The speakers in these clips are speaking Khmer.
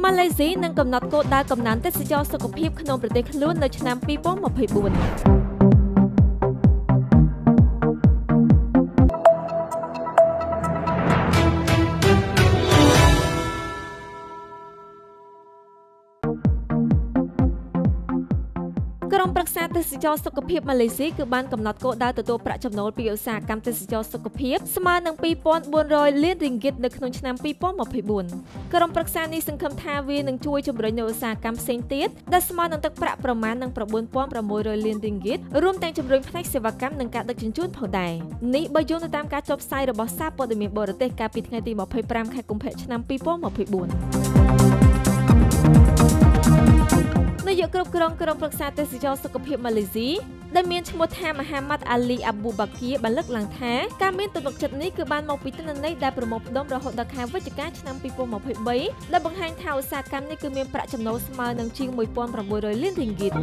ម៉ាឡេស៊ីនឹងកំណត់គោលដៅកំណើនទេសចរសុខភាពក្នុងប្រទេសខ្លួននៅឆ្នាំ 2024 ក្រុមប្រឹក្សាទេសចរសុខភាពម៉ាឡេស៊ីគឺបានកំណត់គោលដៅទទួលប្រាក់ចំណូលពីឧស្សាហកម្មទេសចរសុខភាពស្មើនឹង 2,400 លានរៀងហ្គីតនៅក្នុងឆ្នាំ 2024 ក្រុមប្រឹក្សានេះសង្ឃឹមថាវានឹងជួយជំរុញនូវឧស្សាហកម្មផ្សេងទៀតដែលស្មើនឹងទឹកប្រាក់ប្រមាណនឹង 9,600 លានរៀងហ្គីតរួមទាំងជំរុញផ្នែកសេវាកម្មនិងការដឹកជញ្ជូនផងដែរនេះបើយោងទៅតាមការចុះផ្សាយរបស់សារព័ត៌មានបរទេសកាលពីថ្ងៃទី 25 ខែកុម្ភៈឆ្នាំ 2024 នាយកគ្រប់គ្រងក្រុមប្រឹក្សាទេសចរសុខភាពម៉ាឡេស៊ីដែលមានឈ្មោះថាមហាម៉ាត់អាលីអាប៊ូបាគៀបានលើកឡើងថាការមានទំនុកចិត្តនេះគឺបានមកពីទិន្នន័យដែលប្រមូលផ្ដុំរហូតដល់ខែវិច្ឆិកាឆ្នាំ 2023 ដែលបង្ហាញថាឧស្សាហកម្មនេះគឺមានប្រាក់ចំណូលស្មើនឹងជាង 1,900 លានរៀងហ្គីត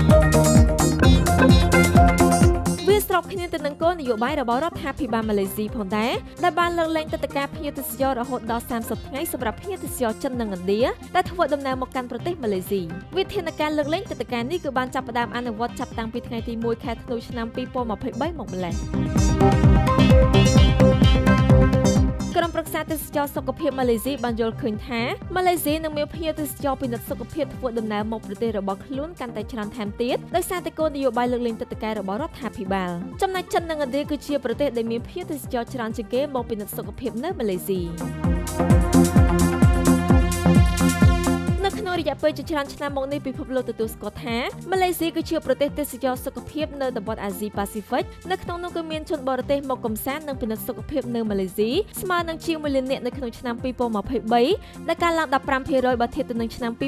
វាស្របគ្នាទៅនឹងគោលនយោបាយរបស់រដ្ឋាភិបាលម៉ាឡេស៊ីផងដែរដែលបានលើកលែងទឹកដីការភ្ញៀវទេសចររហូតដល់ 30 ថ្ងៃសម្រាប់ភ្ញៀវទេសចរចិននិងឥណ្ឌាដែលធ្វើដំណើរមកកាន់ប្រទេសម៉ាឡេស៊ីវិធានការលើកលែងទឹកដីការនេះគឺបានចាប់ផ្ដើមអនុវត្តចាប់តាំងពីថ្ងៃទី 1 ខែធ្នូឆ្នាំ 2023 មកម្ល៉េះក្រុមប្រឹក្សាទេសចរសុខភាពម៉ាឡេស៊ីបានយល់ឃើញថាម៉ាឡេស៊ីនឹងមានភ្ញៀវទេសចរពិនិត្យសុខភាពធ្វើដំណើរមកប្រទេសរបស់ខ្លួនកាន់តែច្រើនថែមទៀតដោយសារតែគោលនយោបាយលើកលែងទឹកដីរបស់រដ្ឋាភិបាលចំណែកចិននិងឥណ្ឌាគឺជាប្រទេសដែលមានភ្ញៀវទេសចរច្រើនជាងគេមកពិនិត្យសុខភាពនៅម៉ាឡេស៊ីនៅក្នុងរយៈពេលជាច្រើនឆ្នាំមកនេះពិភពលោកទទួលស្គាល់ថាម៉ាឡេស៊ីគឺជាប្រទេសទេសចរសុខភាពនៅតំបន់អាស៊ីប៉ាស៊ីហ្វិកនៅក្នុងនោះគឺមានជនបរទេសមកកំសាន្តនិងពិនិត្យសុខភាពនៅម៉ាឡេស៊ីស្មើនឹងជាង 1 លាននាក់នៅក្នុងឆ្នាំ 2023 ដែលកើនឡើង 15% បើធៀបទៅនឹងឆ្នាំ 2022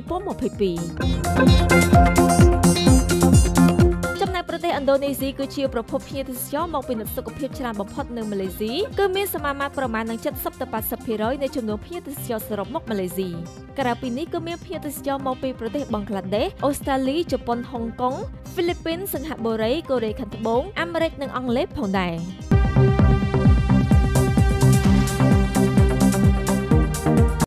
ប្រទេសឥណ្ឌូនេស៊ីគឺជាប្រភពភ្ញៀវទេសចរមកពិនិត្យសុខភាពច្រើនបំផុតនៅម៉ាឡេស៊ីគឺមានសមាមាត្រប្រមាណនឹង 70 ទៅ 80% នៃចំនួនភ្ញៀវទេសចរសរុបមកម៉ាឡេស៊ីក្រៅពីនេះក៏មានភ្ញៀវទេសចរមកពីប្រទេសបង់ក្លាដេស អូស្ត្រាលី ជប៉ុន ហុងកុង ហ្វីលីពីន សិង្ហបុរី កូរ៉េខាងត្បូង អាមេរិកនិងអង់គ្លេសផងដែរ